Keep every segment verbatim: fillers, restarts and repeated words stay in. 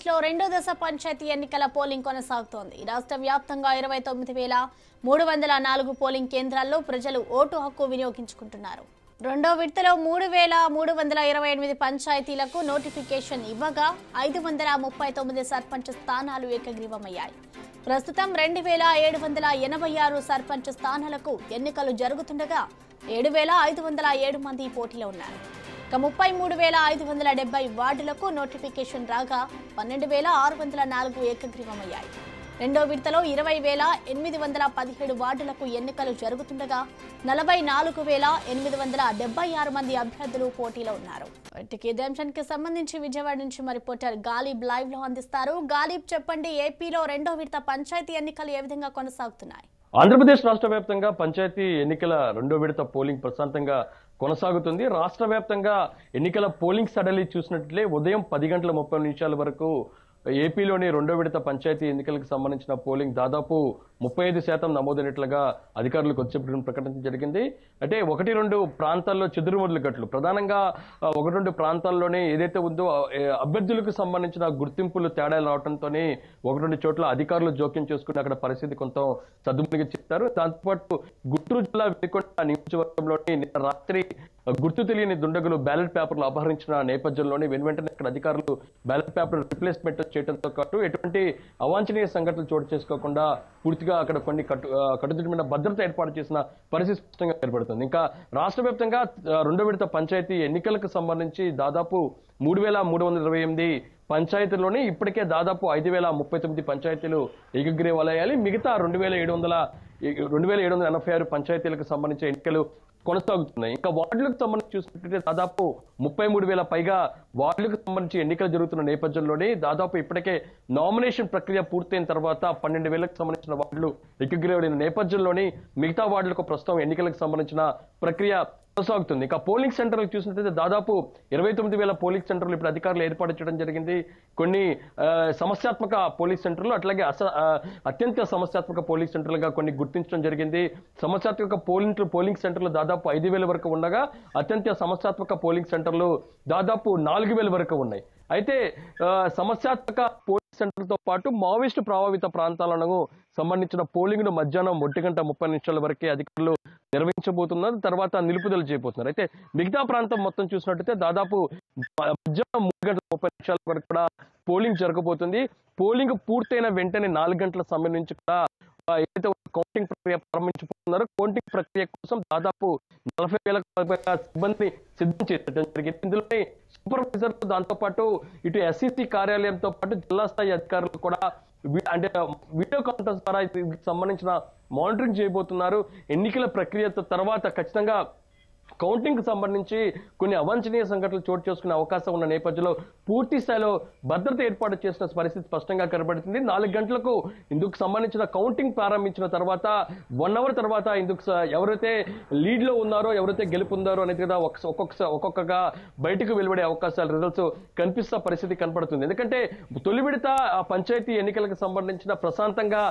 లో రెండో దశ పంచాయతీ ఎన్నికల పోలింగ్ కొనసాగుతోంది. రాష్ట్ర వ్యాప్తంగా ఇరవై తొమ్మిది వేల మూడు వందల నాలుగు పోలింగ్ కేంద్రాల్లో ప్రజలు ఓటు హక్కు వినియోగించుకుంటున్నారు. రెండో విడతలో మూడు వేల మూడు వందల ఇరవై ఎనిమిది పంచాయతీలకు నోటిఫికేషన్ ఇవ్వగా ఐదు వందల ముప్పై తొమ్మిది సర్పంచ్ స్థానాలు ఏకగ్రీవమయ్యాయి. ప్రస్తుతం రెండు వేల ఏడు వందల ఎనభై ఆరు సర్పంచ్ స్థానాలకు ఎన్నికలు జరుగుతుండగా ఏడు వేల ఐదు వందల ఏడు మంది పోటీలో ఉన్నారు. ఇక ముప్పై మూడు వేల ఐదు వందల డెబ్బై వార్డులకు నోటిఫికేషన్ రాగా పన్నెండు వేల ఆరు వందల నాలుగు ఏకగ్రీవమయ్యాయి. రెండో విడతలో ఇరవై వేల ఎనిమిది వందల పదిహేడు వార్డులకు ఎన్నికలు జరుగుతుండగా నలభై నాలుగు వేల ఎనిమిది వందల డెబ్బై ఆరు మంది అభ్యర్థులు పోటీలో ఉన్నారు. ఇదే అంశానికి సంబంధించి విజయవాడ నుంచి మా రిపోర్టర్ గాలిబ్ లైవ్ లో అందిస్తారు. గాలిబ్, చెప్పండి, ఏపీలో రెండో విడత పంచాయతీ ఎన్నికలు ఏ విధంగా కొనసాగుతున్నాయి? ఆంధ్రప్రదేశ్ రాష్ట్ర వ్యాప్తంగా పంచాయతీ ఎన్నికల రెండో విడత పోలింగ్ ప్రశాంతంగా కొనసాగుతుంది. రాష్ట్ర వ్యాప్తంగా ఎన్నికల పోలింగ్ సడలి చూసినట్లే ఉదయం పది గంటల ముప్పై నిమిషాల వరకు ఏపీలోని రెండో విడత పంచాయతీ ఎన్నికలకు సంబంధించిన పోలింగ్ దాదాపు ముప్పై ఐదు శాతం నమోదైనట్లుగా అధికారులకు వచ్చేప్పుడు ప్రకటించడం జరిగింది. అంటే ఒకటి రెండు ప్రాంతాల్లో చెదురుమదులు గట్లు, ప్రధానంగా ఒకటి రెండు ప్రాంతాల్లోనే ఏదైతే ఉందో అభ్యర్థులకు సంబంధించిన గుర్తింపులు తేడాలు రావడంతోనే ఒకటి రెండు చోట్ల అధికారులు జోక్యం చేసుకుని అక్కడ పరిస్థితి కొంత సద్దుమణిగి చెప్తారు. దాంతోపాటు గుంటూరు జిల్లా వెలికొండ నియోజకవర్గంలోని నిన్న రాత్రి గుర్తు తెలియని దుండగులు బ్యాలెట్ పేపర్లు అపహరించిన నేపథ్యంలోనే వెను వెంటనే అక్కడ అధికారులు బ్యాలెట్ పేపర్ రిప్లేస్మెంట్ చేయడంతో పాటు ఎటువంటి అవాంఛనీయ సంఘటనలు చోటు చేసుకోకుండా పూర్తిగా అక్కడ కొన్ని కట్టు కట్టుదిట్టమైన భద్రత ఏర్పాటు చేసిన పరిస్థితి స్పష్టంగా ఏర్పడుతుంది. ఇంకా రాష్ట్ర వ్యాప్తంగా రెండో విడత పంచాయతీ ఎన్నికలకు సంబంధించి దాదాపు మూడు వేల మూడు వందల ఇరవై ఎనిమిది పంచాయతీల్లోనే ఇప్పటికే దాదాపు ఐదు వేల ముప్పై తొమ్మిది పంచాయతీలు ఏకగ్రీవాలయ్యాలి. మిగతా రెండు వేల ఏడు వందల రెండు వేల ఏడు వందల ఎనభై ఆరు పంచాయతీలకు సంబంధించిన ఎన్నికలు కొనసాగుతున్నాయి. ఇంకా వార్డులకు సంబంధించి చూసుకుంటే దాదాపు ముప్పై మూడు వేల పైగా వార్డులకు సంబంధించి ఎన్నికలు జరుగుతున్న నేపథ్యంలోనే దాదాపు ఇప్పటికే నామినేషన్ ప్రక్రియ పూర్తయిన తర్వాత పన్నెండు వేలకు సంబంధించిన వార్డులు ఏకగ్రీవైన నేపథ్యంలోనే మిగతా వార్డులకు ప్రస్తుతం ఎన్నికలకు సంబంధించిన ప్రక్రియ కొనసాగుతుంది. ఇక పోలింగ్ సెంటర్లు చూసినట్లయితే దాదాపు ఇరవై తొమ్మిది వేల పోలింగ్ సెంటర్లు ఇప్పుడు అధికారులు ఏర్పాటు చేయడం జరిగింది. కొన్ని సమస్యాత్మక పోలింగ్ సెంటర్లు, అట్లాగే అస అత్యంత సమస్యాత్మక పోలింగ్ సెంటర్లుగా కొన్ని గుర్తించడం జరిగింది. సమస్యాత్మక పోలింగ్ పోలింగ్ సెంటర్లు దాదాపు ఐదు వేల వరకు ఉండగా అత్యంత సమస్యాత్మక పోలింగ్ సెంటర్లు దాదాపు నాలుగు వేల వరకు ఉన్నాయి. అయితే సమస్యాత్మక పోలింగ్ సెంటర్లతో పాటు మావోయిస్టు ప్రభావిత ప్రాంతాలను సంబంధించిన పోలింగ్ ను మధ్యాహ్నం ఒంటి గంట ముప్పై నిమిషాల వరకే అధికారులు నిర్వహించబోతున్నారు. తర్వాత నిలుపుదల చేయబోతున్నారు. అయితే మిగతా ప్రాంతం మొత్తం చూసినట్టయితే దాదాపు మధ్యాహ్నం మూడు గంటల ముప్పై నిమిషాల వరకు కూడా పోలింగ్ జరగబోతుంది. పోలింగ్ పూర్తయిన వెంటనే నాలుగు గంటల సమయం నుంచి కూడా ఏదైతే కౌంటింగ్ ప్రక్రియ ప్రారంభించబోతున్నారో కౌంటింగ్ ప్రక్రియ కోసం దాదాపు నలభై వేల సిబ్బందిని సిద్ధం చేయడం జరిగింది. ఇందులోనే సూపర్వైజర్, దాంతో పాటు ఇటు ఎస్ఈసి కార్యాలయంతో పాటు జిల్లా స్థాయి అధికారులు కూడా అంటే వీడియో కాన్ఫరెన్స్ ద్వారా సంబంధించిన మానిటరింగ్ చేయబోతున్నారు. ఎన్నికల ప్రక్రియ తర్వాత ఖచ్చితంగా కౌంటింగ్ కు సంబంధించి కొన్ని అవాంఛనీయ సంఘటనలు చోటు చేసుకునే అవకాశం ఉన్న నేపథ్యంలో పూర్తి స్థాయిలో భద్రత ఏర్పాటు చేసిన పరిస్థితి స్పష్టంగా కనబడుతుంది. నాలుగు గంటలకు ఇందుకు సంబంధించిన కౌంటింగ్ ప్రారంభించిన తర్వాత వన్ అవర్ తర్వాత ఇందుకు ఎవరైతే లీడ్ లో ఉన్నారో, ఎవరైతే గెలుపొందారో అనేది కదా ఒక్కొక్క ఒక్కొక్కగా బయటకు వెలువడే అవకాశాలు, రిజల్ట్స్ కనిపిస్తున్న పరిస్థితి కనపడుతుంది. ఎందుకంటే తొలి విడత పంచాయతీ ఎన్నికలకు సంబంధించిన ప్రశాంతంగా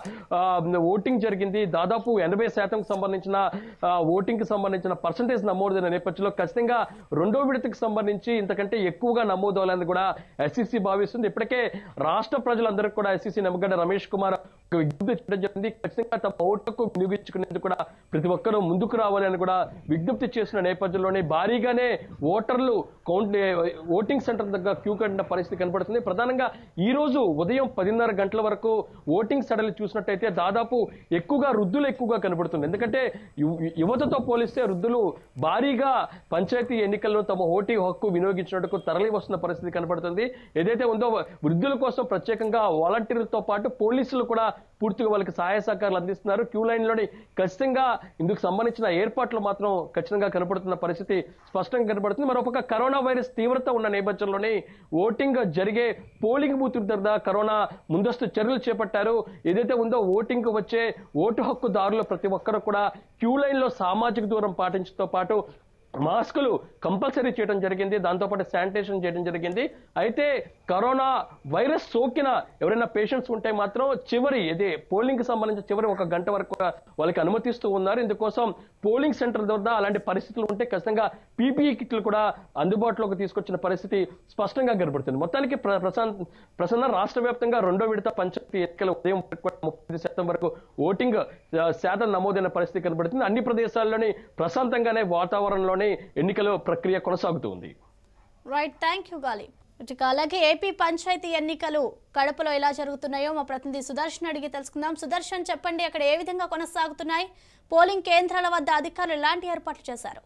ఓటింగ్ జరిగింది. దాదాపు ఎనభై శాతం సంబంధించిన ఓటింగ్ కి సంబంధించిన పర్సంటేజ్ నమోదు నేపథ్యంలో ఖచ్చితంగా రెండో విడతకు సంబంధించి ఇంతకంటే ఎక్కువగా నమోదవ్వాలని కూడా ఎస్ఈసి భావిస్తుంది. ఇప్పటికే రాష్ట్ర ప్రజలందరికీ కూడా ఎస్ఈసి నిమ్మగడ్డ రమేష్ కుమార్ విజ్ఞప్తి చేయడం జరిగింది. ఖచ్చితంగా తమ ఓటుకు వినియోగించుకునేందుకు కూడా ప్రతి ఒక్కరూ ముందుకు రావాలని కూడా విజ్ఞప్తి చేసిన నేపథ్యంలోనే భారీగానే ఓటర్లు కౌంట్ ఓటింగ్ సెంటర్ దగ్గర క్యూ కట్టిన పరిస్థితి కనబడుతుంది. ప్రధానంగా ఈ రోజు ఉదయం పదిన్నర గంటల వరకు ఓటింగ్ సడలి చూసినట్టయితే దాదాపు ఎక్కువగా వృద్ధులు ఎక్కువగా కనబడుతుంది. ఎందుకంటే యువతతో పోలిస్తే వృద్ధులు భారీగా పంచాయతీ ఎన్నికల్లో తమ ఓటు హక్కు వినియోగించినట్టుకు తరలి వస్తున్న పరిస్థితి కనబడుతుంది. ఏదైతే ఉందో వృద్ధుల కోసం ప్రత్యేకంగా వాలంటీర్లతో పాటు పోలీసులు కూడా పూర్తిగా వాళ్ళకి సహాయ సహకారాలు అందిస్తున్నారు. క్యూ లైన్ లోని ఖచ్చితంగా ఇందుకు సంబంధించిన ఏర్పాట్లు మాత్రం ఖచ్చితంగా కనబడుతున్న పరిస్థితి స్పష్టంగా కనబడుతుంది. మరోపక్క కరోనా వైరస్ తీవ్రత ఉన్న నేపథ్యంలోనే ఓటింగ్ జరిగే పోలింగ్ బూత్ దగ్గర కరోనా ముందస్తు చర్యలు చేపట్టారు. ఏదైతే ఉందో ఓటింగ్ వచ్చే ఓటు హక్కుదారులు ప్రతి ఒక్కరు కూడా క్యూ లైన్ లో సామాజిక దూరం పాటించడంతో పాటు మాస్కులు కంపల్సరీ చేయడం జరిగింది. దాంతోపాటు శానిటైజేషన్ చేయడం జరిగింది. అయితే కరోనా వైరస్ సోకిన ఎవరైనా పేషెంట్స్ ఉంటే మాత్రం చివరి ఇది పోలింగ్ కి సంబంధించి చివరి ఒక గంట వరకు వాళ్ళకి అనుమతిస్తూ ఉన్నారు. ఇందుకోసం పోలింగ్ సెంటర్ వద్ద అలాంటి పరిస్థితులు ఉంటే ఖచ్చితంగా పీపీఈ కిట్లు కూడా అందుబాటులోకి తీసుకొచ్చిన పరిస్థితి స్పష్టంగా కనబడుతుంది. మొత్తానికి ప్రశాంత్ ప్రసన్న రాష్ట్ర వ్యాప్తంగా రెండో విడత పంచాయతీ ఎన్నికల ఉదయం ముప్పై శాతం వరకు ఓటింగ్ శాతం నమోదైన పరిస్థితి కనబడుతుంది. అన్ని ప్రదేశాల్లోని ప్రశాంతంగానే వాతావరణంలోనే ఎన్నికల ప్రక్రియ కొనసాగుతుంది. రైట్, థ్యాంక్ యూ గాలి. ఇక అలాగే ఏపీ పంచాయతీ ఎన్నికలు కడపలో ఎలా జరుగుతున్నాయో మా ప్రతినిధి సుదర్శన్ అడిగి తెలుసుకుందాం. సుదర్శన్, చెప్పండి, అక్కడ ఏ విధంగా కొనసాగుతున్నాయి? పోలింగ్ కేంద్రాల వద్ద అధికారులు ఎలాంటి ఏర్పాట్లు చేశారు?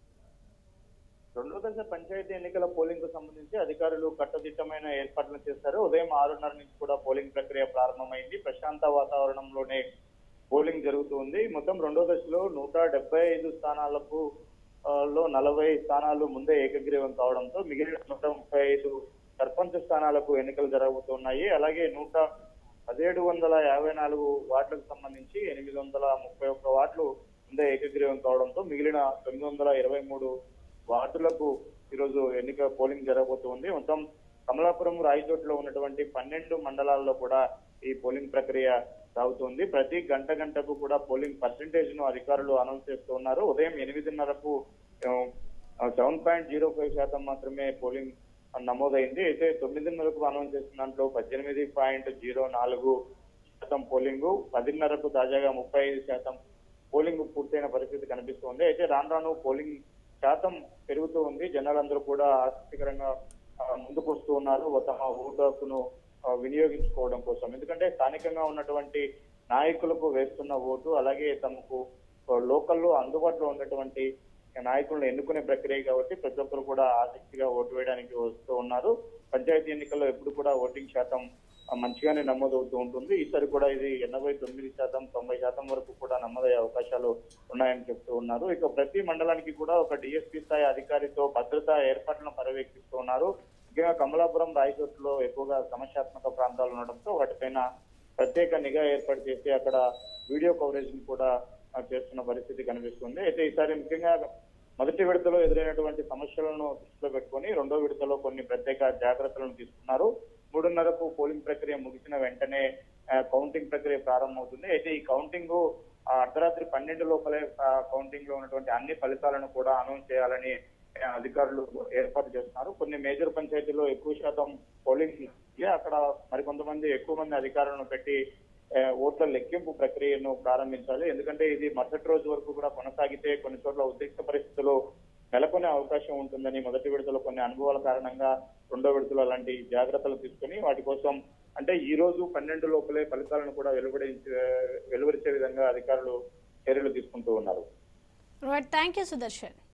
రెండో దశ పంచాయతీ ఎన్నికల పోలింగ్ కు సంబంధించి అధికారులు కట్టుదిట్టమైన ఏర్పాట్లు చేశారు. ఉదయం ఆరున్నర నుంచి కూడా పోలింగ్ ప్రక్రియ ప్రారంభమైంది. ప్రశాంత వాతావరణంలోనే పోలింగ్ జరుగుతుంది. మొత్తం రెండో దశలో నూట డెబ్బై ఐదు స్థానాలకు లో నలభై స్థానాలు ముందే ఏకగ్రీవం కావడంతో మిగిలిన నూట ముప్పై ఐదు సర్పంచ్ స్థానాలకు ఎన్నికలు జరగబోతున్నాయి. అలాగే నూట పదిహేడు వందల యాభై నాలుగు వార్డులకు సంబంధించి ఎనిమిది వందల ముప్పై ఒక్క వార్డులు ముందే ఏకగ్రీవం కావడంతో మిగిలిన తొమ్మిది వందల ఇరవై మూడు వార్డులకు ఈరోజు ఎన్నిక పోలింగ్ జరగబోతుంది. మొత్తం కమలాపురం రాయచోట్లో ఉన్నటువంటి పన్నెండు మండలాల్లో కూడా ఈ పోలింగ్ ప్రక్రియ సాగుతుంది. ప్రతి గంట గంటకు కూడా పోలింగ్ పర్సెంటేజ్ ను అధికారులు అనౌన్స్ చేస్తూ ఉన్నారు. ఉదయం ఎనిమిదిన్నరకు సెవెన్ పాయింట్ జీరో ఫైవ్ శాతం మాత్రమే పోలింగ్ నమోదైంది. అయితే తొమ్మిదిన్నరకు అనౌన్స్ చేసిన దాంట్లో పద్దెనిమిది పాయింట్ జీరో నాలుగు శాతం పోలింగ్, పదిన్నరకు తాజాగా ముప్పై ఐదు శాతం పోలింగ్ పూర్తయిన పరిస్థితి కనిపిస్తోంది. అయితే రాను రాను పోలింగ్ శాతం పెరుగుతూ ఉంది. జనాలందరూ కూడా ఆసక్తికరంగా ముందుకు వస్తూ ఉన్నారు తమ ఓటు హక్కును వినియోగించుకోవడం కోసం. ఎందుకంటే స్థానికంగా ఉన్నటువంటి నాయకులకు వేస్తున్న ఓటు, అలాగే తమకు లోకల్లో అందుబాటులో ఉన్నటువంటి నాయకులను ఎన్నుకునే ప్రక్రియ కాబట్టి ప్రతి ఒక్కరు కూడా ఆసక్తిగా ఓటు వేయడానికి వస్తూ ఉన్నారు. పంచాయతీ ఎన్నికల్లో ఎప్పుడు కూడా ఓటింగ్ శాతం మంచిగానే నమోదవుతూ ఉంటుంది. ఈసారి కూడా ఇది ఎనభై తొమ్మిది శాతం తొంభై శాతం వరకు కూడా నమోదయ్యే అవకాశాలు ఉన్నాయని చెప్తూ ఉన్నారు. ఇక ప్రతి మండలానికి కూడా ఒక డిఎస్పీ స్థాయి అధికారితో భద్రతా ఏర్పాట్లను పర్యవేక్షిస్తూ ఉన్నారు. ముఖ్యంగా కమలాపురం రాయచోట్లో ఎక్కువగా సమస్యాత్మక ప్రాంతాలు ఉండడంతో వాటిపైన ప్రత్యేక నిఘా ఏర్పాటు చేసి అక్కడ వీడియో కవరేజ్ ని కూడా చేస్తున్న పరిస్థితి కనిపిస్తుంది. అయితే ఈసారి ముఖ్యంగా మొదటి విడతలో ఎదురైనటువంటి సమస్యలను దృష్టిలో పెట్టుకుని రెండో విడతలో కొన్ని ప్రత్యేక జాగ్రత్తలను తీసుకున్నారు. మూడున్నరకు పోలింగ్ ప్రక్రియ ముగిసిన వెంటనే కౌంటింగ్ ప్రక్రియ ప్రారంభమవుతుంది. అయితే ఈ కౌంటింగ్ అర్ధరాత్రి పన్నెండు లోపలే కౌంటింగ్ లో ఉన్నటువంటి అన్ని ఫలితాలను కూడా అనౌన్స్ చేయాలని అధికారులు ఏర్పాటు చేస్తున్నారు. కొన్ని మేజర్ పంచాయతీల్లో ఎక్కువ శాతం పోలింగ్ అక్కడ మరికొంతమంది ఎక్కువ మంది అధికారులను పెట్టి ఓట్ల లెక్కింపు ప్రక్రియను ప్రారంభించాలి. ఎందుకంటే ఇది మరుసటి రోజు వరకు కూడా కొనసాగితే కొన్ని చోట్ల ఉద్రిక్త పరిస్థితులు నెలకొనే అవకాశం ఉంటుందని మొదటి విడతలో కొన్ని అనుభవాల కారణంగా రెండో విడతలో అలాంటి జాగ్రత్తలు తీసుకుని వాటి కోసం అంటే ఈ రోజు పన్నెండు లోపలే ఫలితాలను కూడా వెలువడించే వెలువరించే విధంగా అధికారులు చర్యలు తీసుకుంటూ ఉన్నారు. Thank you Sudarshan.